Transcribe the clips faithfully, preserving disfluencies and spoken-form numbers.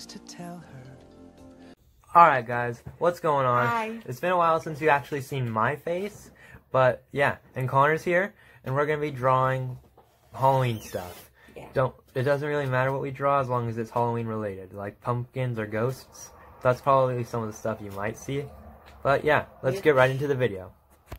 things to tell her. Alright guys, what's going on? Hi. It's been a while since you've actually seen my face, but yeah, and Connor's here, and we're going to be drawing Halloween stuff. Yeah. Don't It doesn't really matter what we draw as long as it's Halloween related, like pumpkins or ghosts. That's probably some of the stuff you might see. But yeah, let's Yeah. get right into the video.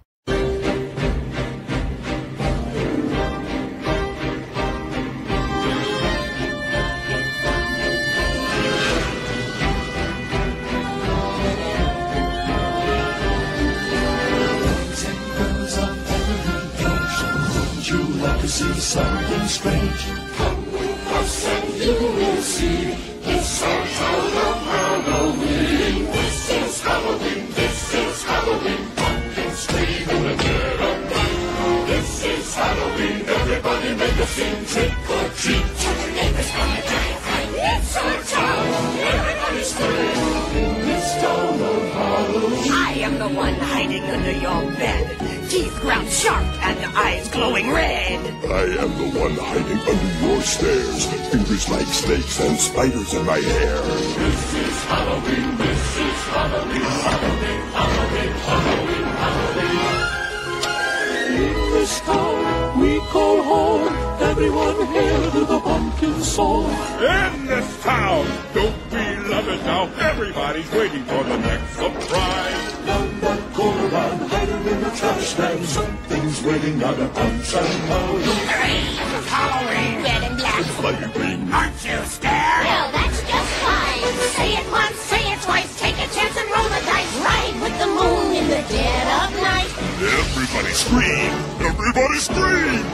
See something strange. Come with us and you will see. It's our town of Halloween. This is Halloween. This is Halloween. Pumpkins scream in the dead of night. This is Halloween. Everybody make a scene. Trick or treat. Tell your neighbors how to die. It's our town. Everybody scream in this town of Halloween. I am the one hiding under your bed. Teeth ground sharp and eyes glowing red. I am the one hiding under your stairs. Fingers like snakes and spiders in my hair. This is Halloween. This is Halloween. Halloween. Halloween. Halloween. Halloween. In this town we call home. Everyone hail to the pumpkin song. In this town, don't we love it now? Everybody's waiting for the next surprise. Down that corner line, hiding in the trash can. Something's waiting out of punch and pound. Halloween, red and black. Flying green. Aren't you scared? Well, that's just fine. Say it once, say it twice, take a chance and roll the dice. Ride with the moon in the dead of night. Everybody scream! Everybody scream!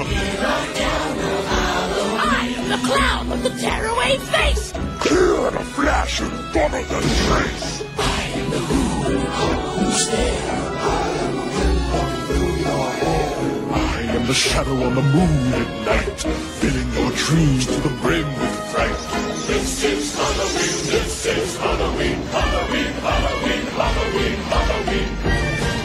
I am the clown with the tearaway face. Here in a flash and follow the trace. I am the moon, who's there? I am the wind blowing through your hair. I am the shadow on the moon at night, filling your dreams to the brim with fright. This is Halloween, this is Halloween, Halloween, Halloween, Halloween, Halloween.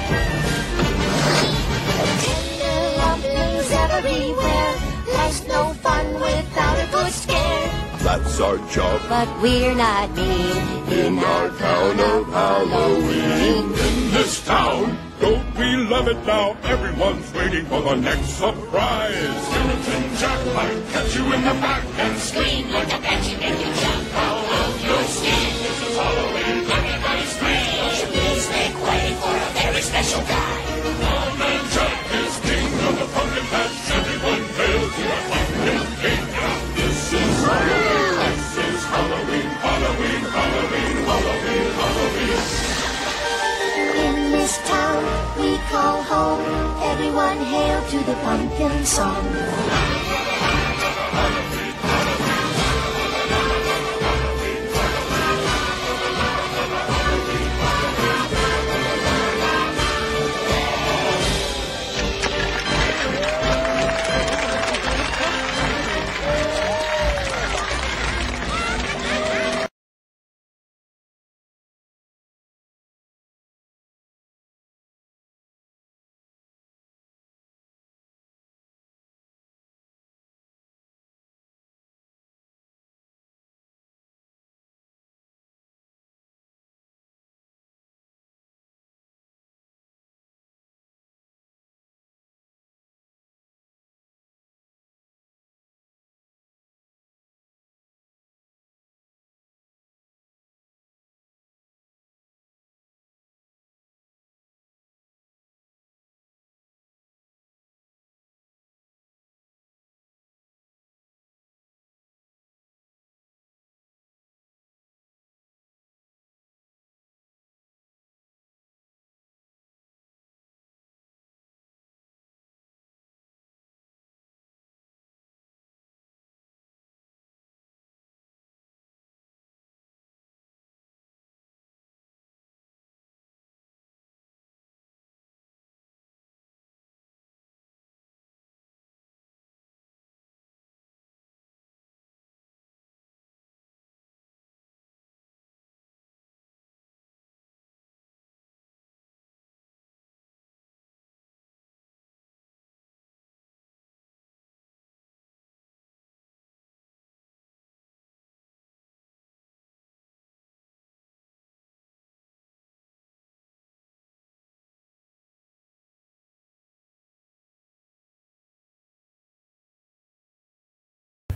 Tender lumpies everywhere. There's no fun without a good scare. That's our job. But we're not mean in our town of Halloween. In this town, Don't we love it now? Everyone's waiting for the next surprise. Skeleton Jack might catch you in the back and Scream like a banshee, make you jump out of your skin. this is Halloween. Everybody scream. Please make way for a very special guy. Old Man Jack is king of the pumpkin patch. Everyone hail to the pumpkin king. This is Halloween. This is Halloween. Halloween. Halloween. Halloween. Halloween. In this town we call home. Everyone hail to the pumpkin song.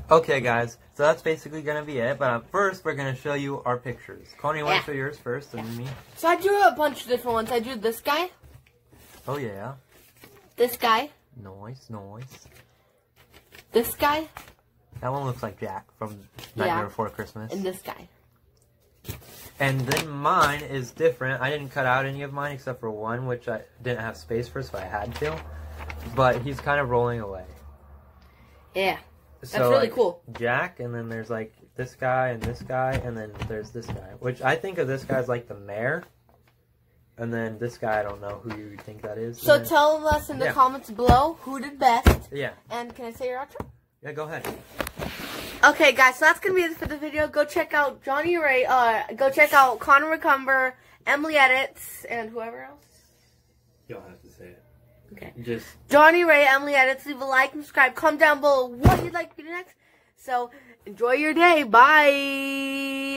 Okay, guys, so that's basically going to be it. But uh, first, we're going to show you our pictures. Connie, you want Yeah. to show yours first, and Yeah. me? So I drew a bunch of different ones. I drew this guy, Oh, yeah. this guy, Nice, nice. this guy, That one looks like Jack from Nightmare Yeah. Before Christmas. and this guy. And then mine is different. I didn't cut out any of mine except for one, which I didn't have space for, so I had to. But he's kind of rolling away. Yeah. That's So, really like, cool. Jack, and then there's like this guy and this guy, and then there's this guy. Which I think of this guy as like the mayor. And then this guy, I don't know who you think that is. So And then- tell us in the Yeah. comments below who did best. Yeah. And can I say your outro? Yeah, go ahead. Okay, guys, so that's gonna be it for the video. Go check out Johnny Ray. Uh, go check out Connor Recumber, Emily Edits, and whoever else. You don't have to say it. Okay. Just Johnny Ray, Emily Edits. Leave a like and subscribe. Comment down below what you'd like to do next. So enjoy your day. Bye.